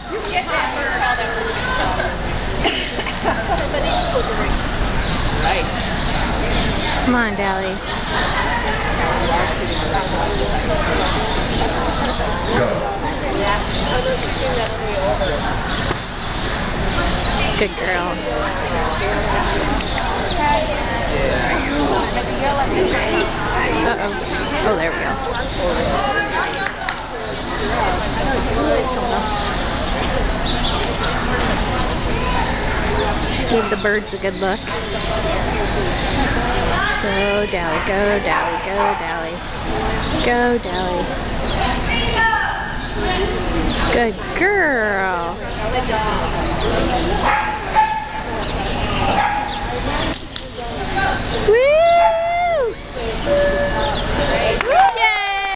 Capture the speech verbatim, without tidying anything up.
Right. Come on, Dally. Good girl. Uh-oh. Oh, there we go. She gave the birds a good look. Go, Dally, go, Dally, go, Dally. Go, Dally. Good girl. Whee!